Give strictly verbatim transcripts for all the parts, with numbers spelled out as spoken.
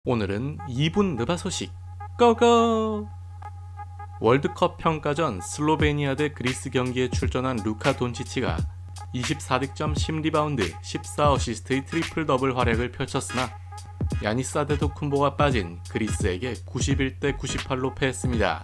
오늘은 이 분 느바 소식 고고! 월드컵 평가전 슬로베니아 대 그리스 경기에 출전한 루카 돈치치가 이십사 득점 십 리바운드 십사 어시스트의 트리플 더블 활약을 펼쳤으나 야니스 아데토쿤보가 빠진 그리스에게 구십일 대 구십팔로 패했습니다.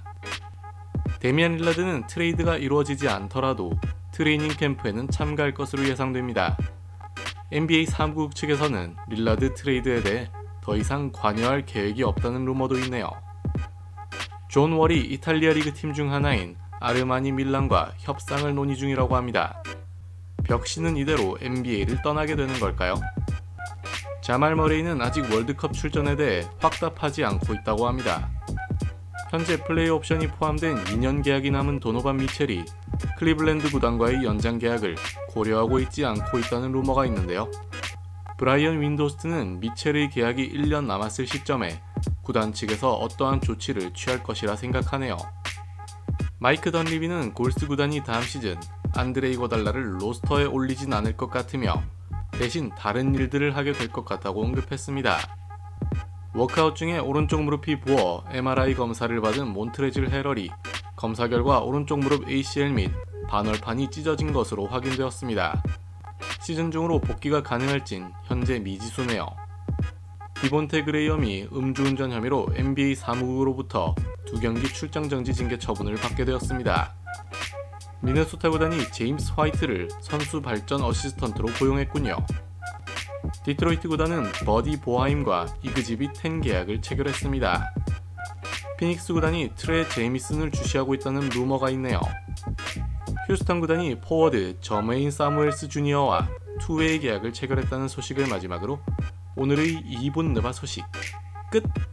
데미안 릴라드는 트레이드가 이루어지지 않더라도 트레이닝 캠프에는 참가할 것으로 예상됩니다. 엔비에이 사무국 측에서는 릴라드 트레이드에 대해 더 이상 관여할 계획이 없다는 루머도 있네요. 존 월이 이탈리아 리그 팀 중 하나인 아르마니 밀란과 협상을 논의 중이라고 합니다. 벽신은 이대로 엔비에이를 떠나게 되는 걸까요? 자말 머레이는 아직 월드컵 출전에 대해 확답하지 않고 있다고 합니다. 현재 플레이 옵션이 포함된 이 년 계약이 남은 도노반 미첼이 클리블랜드 구단과의 연장 계약을 고려하고 있지 않고 있다는 루머가 있는데요. 브라이언 윈도스트는 미첼의 계약이 일 년 남았을 시점에 구단 측에서 어떠한 조치를 취할 것이라 생각하네요. 마이크 던리비는 골스 구단이 다음 시즌 안드레 이고달라를 로스터에 올리진 않을 것 같으며 대신 다른 일들을 하게 될 것 같다고 언급했습니다. 워크아웃 중에 오른쪽 무릎이 부어 엠알아이 검사를 받은 몬트레즐 헤럴이 검사 결과 오른쪽 무릎 에이씨엘 및 반월판이 찢어진 것으로 확인되었습니다. 시즌 중으로 복귀가 가능할진 현재 미지수네요. 디본테 그레이엄이 음주운전 혐의로 엔비에이 사무국으로부터 두 경기 출장 정지 징계 처분을 받게 되었습니다. 미네소타 구단이 제임스 화이트를 선수 발전 어시스턴트로 고용했군요. 디트로이트 구단은 버디 보하임과 이그지비 텐 계약을 체결했습니다. 피닉스 구단이 트레 제이미슨을 주시하고 있다는 루머가 있네요. 휴스턴 구단이 포워드 저메인 사무엘스 주니어와 투웨이 계약을 체결했다는 소식을 마지막으로 오늘의 이 분 느바 소식 끝!